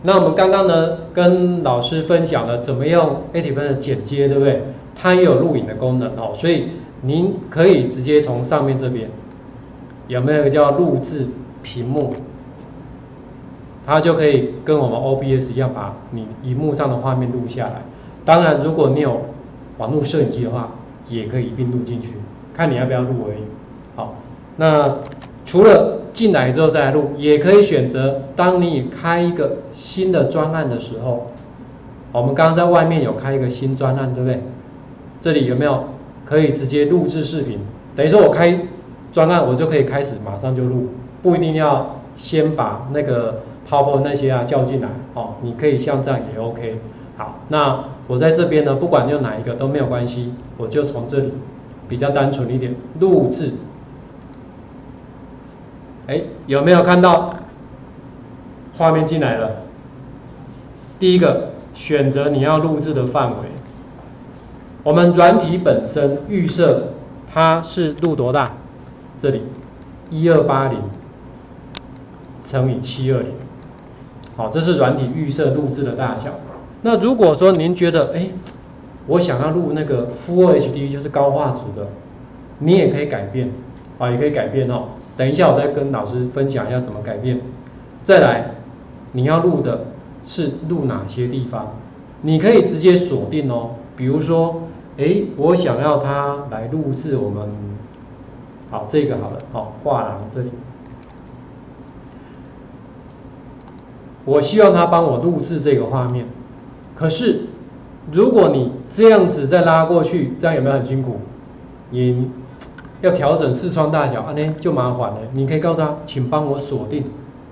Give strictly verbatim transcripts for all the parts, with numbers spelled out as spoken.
那我们刚刚呢跟老师分享了怎么用 Active 的剪接，对不对？它也有录影的功能哦，所以您可以直接从上面这边有没有一个叫录制屏幕，它就可以跟我们 O B S 一样，把你荧幕上的画面录下来。当然，如果你有网络摄影机的话，也可以一并录进去，看你要不要录而已。好，那除了进来之后再来录，也可以选择当你开一个新的专案的时候，我们刚刚在外面有开一个新专案，对不对？这里有没有可以直接录制视频？等于说我开专案，我就可以开始马上就录，不一定要先把那个 PowerPoint 那些啊叫进来哦，你可以像这样也 OK。好，那我在这边呢，不管用哪一个都没有关系，我就从这里比较单纯一点，录制。哎，有没有看到画面进来了？第一个，选择你要录制的范围。我们软体本身预设它是录多大？这里一二八零乘以七二零，好，这是软体预设录制的大小。那如果说您觉得，哎，我想要录那个 Full H D， 就是高画质的，你也可以改变，啊，也可以改变哦。等一下我再跟老师分享一下怎么改变。再来，你要录的是录哪些地方？你可以直接锁定哦，比如说，哎，我想要它来录制我们，好，这个好了，好，画廊这里，我希望它帮我录制这个画面。可是，如果你这样子再拉过去，这样有没有很辛苦？你要调整视窗大小，啊呢就麻烦了。你可以告诉他，请帮我锁定，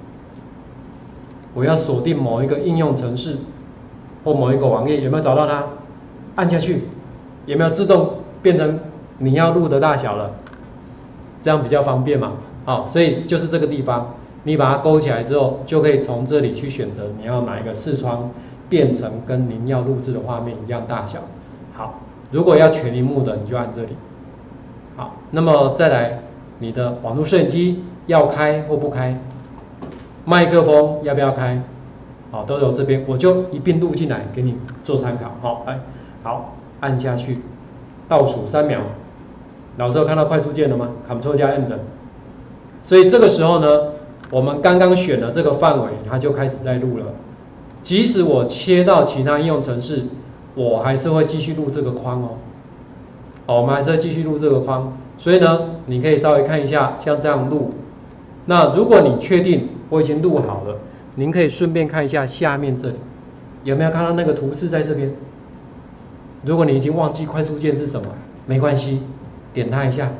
我要锁定某一个应用程式或某一个网页，有没有找到它？按下去，有没有自动变成你要录的大小了？这样比较方便嘛。好，所以就是这个地方，你把它勾起来之后，就可以从这里去选择你要哪一个视窗变成跟您要录制的画面一样大小。好，如果要全萤幕的，你就按这里。好，那么再来，你的网络摄影机要开或不开，麦克风要不要开？好，都有这边，我就一并录进来给你做参考。好，来，好，按下去，倒数三秒。老师有看到快速键了吗 ？Ctrl 加 End。所以这个时候呢，我们刚刚选的这个范围，它就开始在录了。即使我切到其他应用程式，我还是会继续录这个框哦。好，我们还是会继续录这个框。所以呢，你可以稍微看一下，像这样录。那如果你确定我已经录好了，您可以顺便看一下下面这里，有没有看到那个图示在这边？如果你已经忘记快速键是什么，没关系，点它一下，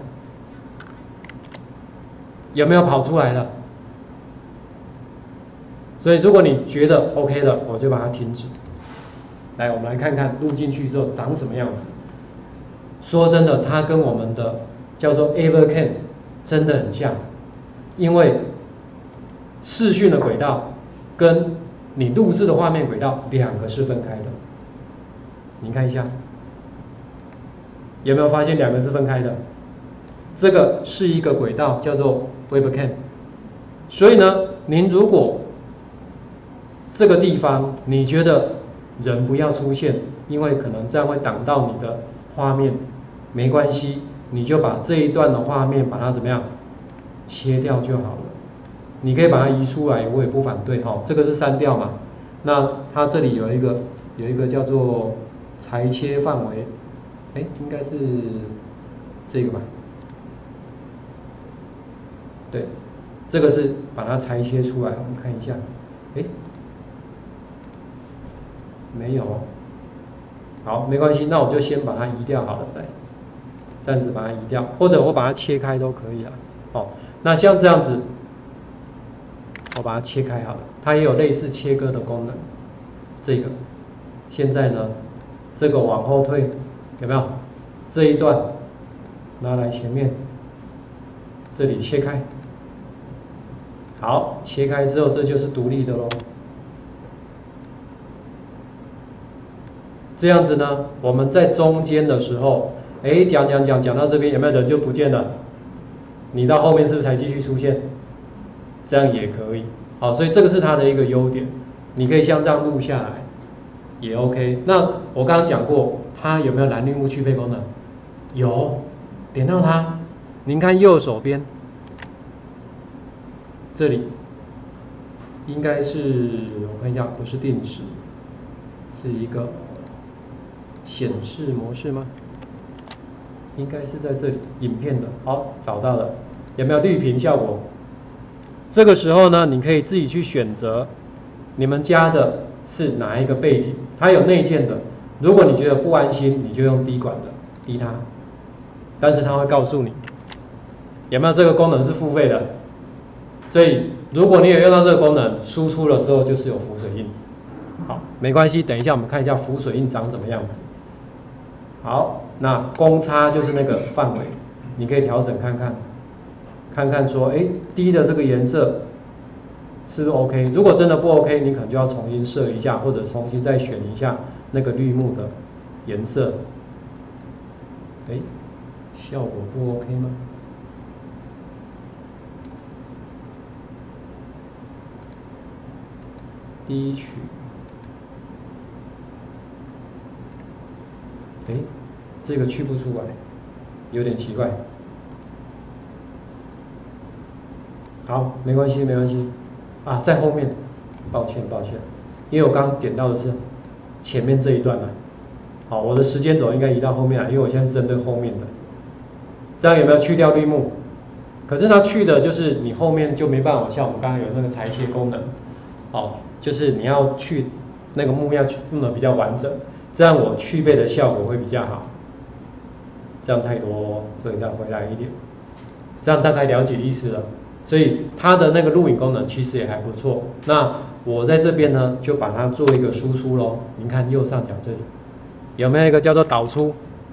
有没有跑出来了？所以如果你觉得 OK 了，我就把它停止。来，我们来看看录进去之后长什么样子。说真的，它跟我们的叫做 Evercam 真的很像，因为视讯的轨道跟你录制的画面轨道两个是分开的。您看一下，有没有发现两个是分开的？这个是一个轨道，叫做 Webcam。所以呢，您如果这个地方你觉得人不要出现，因为可能这样会挡到你的画面，没关系，你就把这一段的画面把它怎么样切掉就好了。你可以把它移出来，我也不反对哈、哦。这个是删掉嘛？那它这里有一个有一个叫做裁切范围，哎，应该是这个吧？对，这个是把它裁切出来，我们看一下，哎，没有哦。好，没关系，那我就先把它移掉好了，来，这样子把它移掉，或者我把它切开都可以啦。哦，那像这样子，我把它切开好了，它也有类似切割的功能。这个，现在呢，这个往后退，有没有？这一段拿来前面，这里切开。好，切开之后，这就是独立的咯。这样子呢，我们在中间的时候，哎，讲讲讲讲到这边，有没有人就不见了？你到后面是不是才继续出现？这样也可以。好，所以这个是它的一个优点。 你可以像这样录下来，也 OK。那我刚刚讲过，它有没有蓝绿幕去配功能？有，点到它，您看右手边，这里应该是我看一下，不是定时，是一个显示模式吗？应该是在这里，影片的，好，找到了，有没有绿屏效果？这个时候呢，你可以自己去选择你们家的是哪一个背景，它有内建的。如果你觉得不安心，你就用低管的低它，但是它会告诉你有没有这个功能是付费的。所以如果你有用到这个功能，输出的时候就是有浮水印。好，没关系，等一下我们看一下浮水印长什么样子。好，那公差就是那个范围，你可以调整看看，看看说，哎，低的这个颜色是不是 OK？ 如果真的不 OK， 你可能就要重新设一下，或者重新再选一下那个绿幕的颜色。哎，效果不 OK 吗？第一曲，哎，这个去不出来，有点奇怪。好，没关系，没关系。啊，在后面，抱歉，抱歉，因为我刚刚点到的是前面这一段嘛。好，我的时间轴应该移到后面来，因为我现在是针对后面的。这样有没有去掉绿幕？可是它去的就是你后面就没办法像我们刚刚有那个裁切功能，好，就是你要去那个幕要弄得比较完整，这样我去背的效果会比较好。这样太多，所以再回来一点，这样大概了解意思了。所以它的那个录影功能其实也还不错。那我在这边呢，就把它做一个输出咯。您看右上角这里有没有一个叫做导出？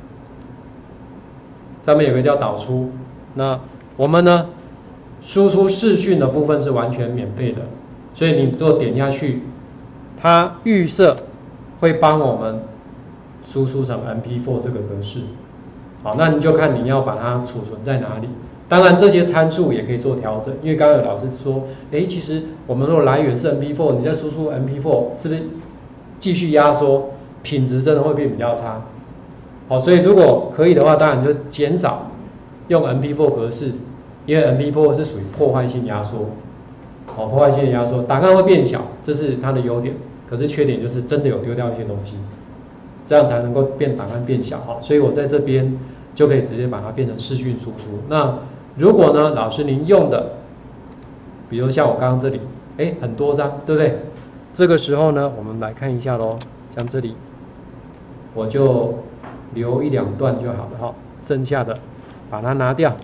上面有个叫导出。那我们呢，输出视讯的部分是完全免费的，所以你如果点下去，它预设会帮我们输出成 M P 四 这个格式。好，那你就看你要把它储存在哪里。当然这些参数也可以做调整，因为刚刚有老师说，哎，其实我们如果来源是 M P 四， 你再输出 M P 四， 是不是继续压缩，品质真的会变比较差？好，所以如果可以的话，当然就减少用 M P 四 格式，因为 M P 四 是属于破坏性压缩，好，破坏性的压缩，档案会变小，这是它的优点，可是缺点就是真的有丢掉一些东西，这样才能够变档案变小。好，所以我在这边就可以直接把它变成视讯输出。那如果呢，老师您用的，比如像我刚刚这里，哎，很多张，对不对？这个时候呢，我们来看一下咯，像这里，我就留一两段就好了哈，剩下的把它拿掉。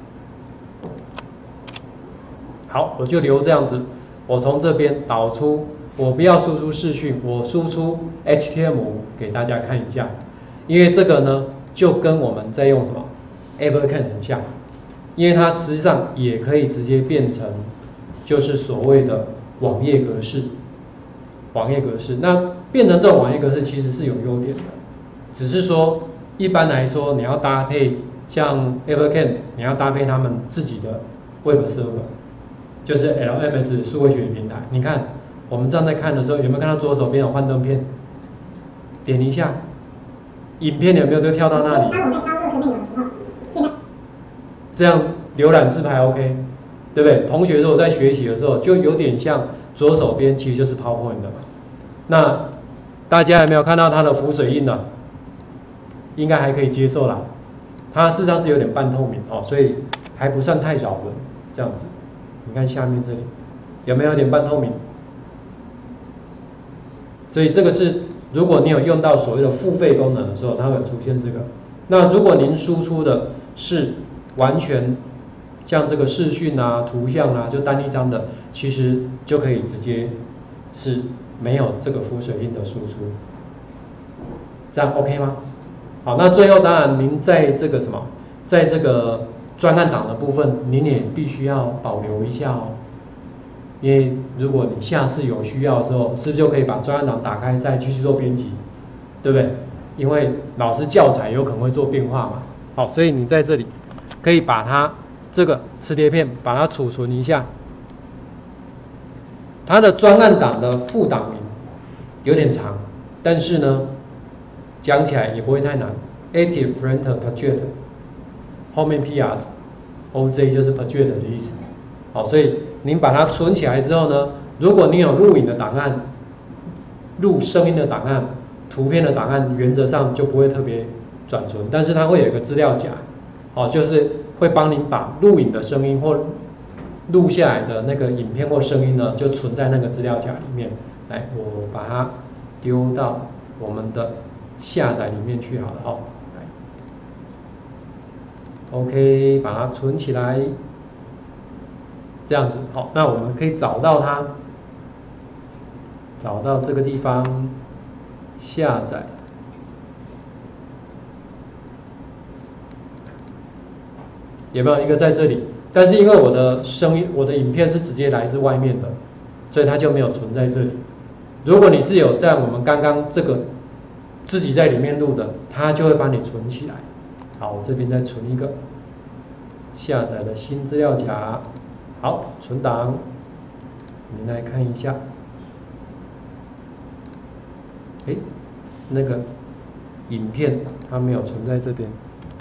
好，我就留这样子。我从这边导出，我不要输出视讯，我输出 H T M L 给大家看一下，因为这个呢，就跟我们在用什么 Evercan 很像。因为它实际上也可以直接变成，就是所谓的网页格式。网页格式，那变成这种网页格式其实是有优点的，只是说一般来说你要搭配像 Evercan， 你要搭配他们自己的 Web Server， 就是 L M S 数位学习平台。你看我们正在看的时候，有没有看到左手边有幻灯片？点一下，影片有没有就跳到那里？这样浏览是还 OK， 对不对？同学如果在学习的时候，就有点像左手边其实就是 PowerPoint 的嘛。那大家有没有看到它的浮水印呢？应该还可以接受啦。它事实上是有点半透明哦，所以还不算太扰人。这样子，你看下面这里有没有点半透明？所以这个是如果你有用到所谓的付费功能的时候，它会出现这个。那如果您输出的是完全像这个视讯啊、图像啊，就单一张的，其实就可以直接是没有这个浮水印的输出，这样 OK 吗？好，那最后当然您在这个什么，在这个专案档的部分，您也必须要保留一下哦，因为如果你下次有需要的时候，是不是就可以把专案档打开再继续做编辑，对不对？因为老师教材有可能会做变化嘛。好，所以你在这里可以把它这个磁碟片把它储存一下。 它的专案档的副档名有点长，但是呢，讲起来也不会太难。Active Printer Project 后面 P R O J 就是 Project 的意思。好，所以您把它存起来之后呢，如果你有录影的档案、录声音的档案、图片的档案，原则上就不会特别转存，但是它会有一个资料夹，好，就是会帮您把录影的声音或录下来的那个影片或声音呢，就存在那个资料夹里面。来，我把它丢到我们的下载里面去好了，哦，来 ，OK， 把它存起来，这样子，好，那我们可以找到它，找到这个地方下载。有没有一个在这里？但是因为我的声音、我的影片是直接来自外面的，所以它就没有存在这里。如果你是有在我们刚刚这个自己在里面录的，它就会帮你存起来。好，我这边再存一个下载的新资料夹。好，存档，你来看一下。哎，那个影片它没有存在这边。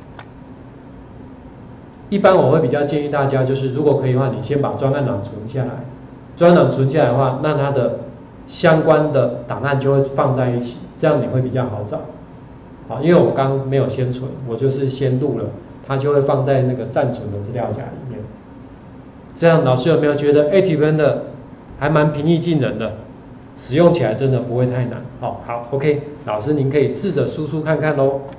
一般我会比较建议大家，就是如果可以的话，你先把专案档存下来。专案档存下来的话，那它的相关的档案就会放在一起，这样你会比较好找。好，因为我刚没有先存，我就是先录了，它就会放在那个暂存的资料夹里面。这样老师有没有觉得 Active Blender 还蛮平易近人的，使用起来真的不会太难。好，好 ，OK， 老师您可以试着输出看看咯。